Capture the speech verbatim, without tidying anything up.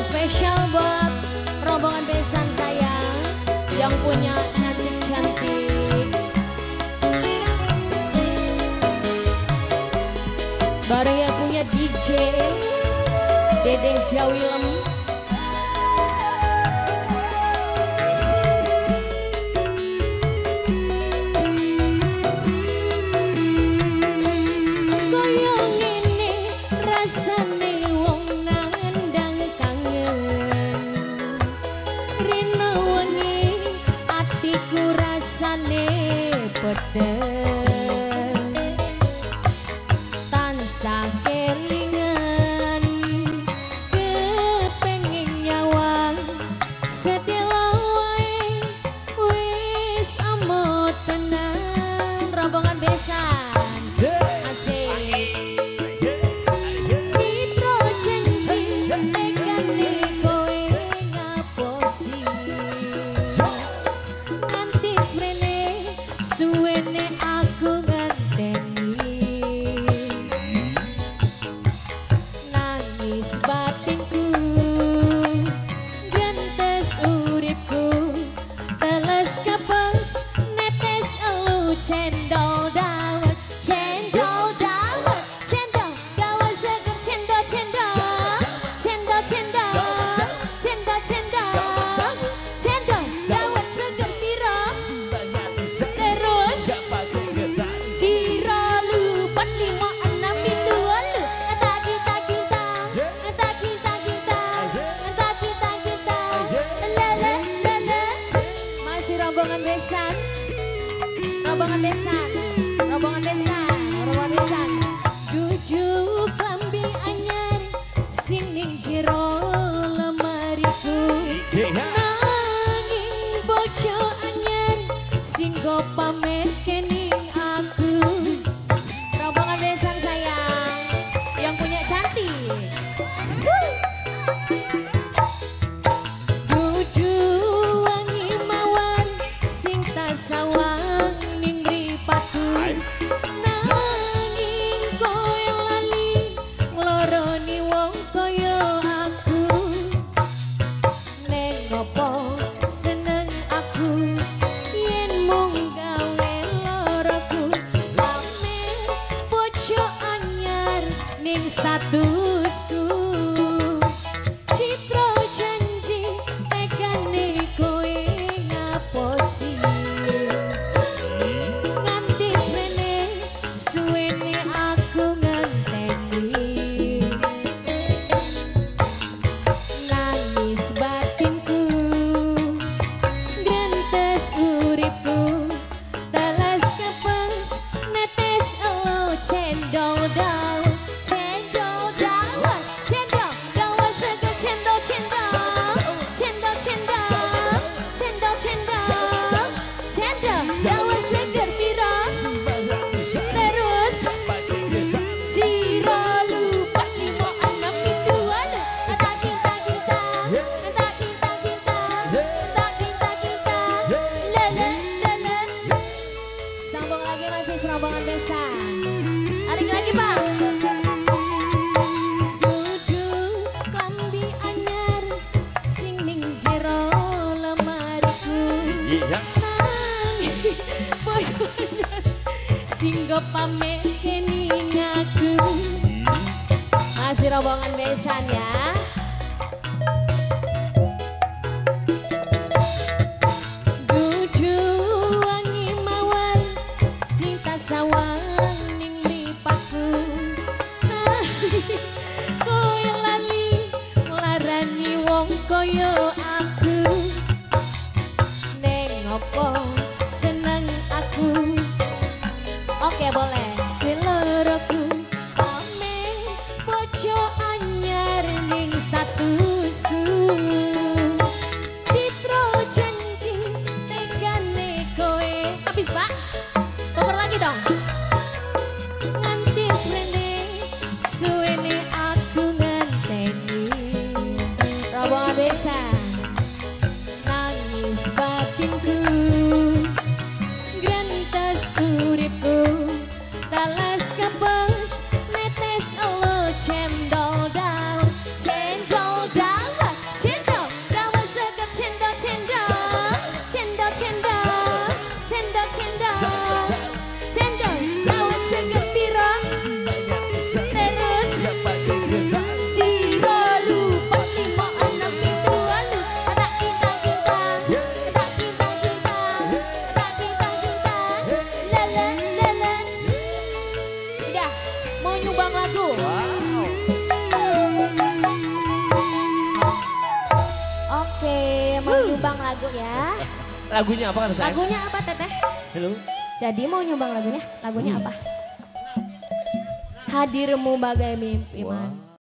spesial buat rombongan besan saya yang punya cantik-cantik. Bareng yang punya D J Dedeh Jawilem. Goyong ini rasane wong nandang kangen, rina wengi atiku rasane pedher, tansah kelingan kepengin nyawang sedelo wae wis amot tenan. Rombongan besan suwene aku ngenteni, nangis batinku gentes uripku, teles kepes netes elu cendol dawet, cendol dawet, cendol dawet seger, cendol cendol, cendol cendol, cendol cendol, cendol dawet seger piro. Rombongan besan, rombongan besan, rombongan besan, rombongan besan. Jujuk klambi anyar sing ning jero lemariku, nanging bojo anyar sing go pamer kening aku. Rombongan besan sayang yang punya cantik. Sawang ning ripatku, nanging koyo lali ngloroni wong koyo aku. Neng ngopo seneng aku yen mung gawe loroku, pamer bojo anyar ning statusku. Citra janji tekane kowe ngaposi, suwene aku ngenteni, nangis batinku gentes uripku, teles kepes netes elu cendol dawet, cendol dawet, cendol dawet seger, cendol cendol, cendol cendol, cendol cendol, cendol dawet seger piro. Sambung lagi masih serombongan besan. Tarik lagi bang. Duduk klambi anyar sing ning jero lemariku, nanging bojo anyar sing go pamer kening aku. Masih rombongan besan ya. Sawang ning ripatku, koyo lali nglarani wong koyo aku. Neng ngopo seneng aku, oke boleh keloroku, pamer bojo anyar ning statusku. Citra janji tegane kowe. Habis pak, cover lagi dong. Nganti srene suwene aku ngenteni. Rombongan besan, nangis batinku grantes uripku, teles kepes netes elu cendol dawet, cendol dawet, Oke, mau nyumbang lagu ya. Lagunya apa kan saya? Lagunya apa Teteh? Halo. Jadi mau nyumbang lagunya? Lagunya apa? Hadirmu bagai mimpi. Wow.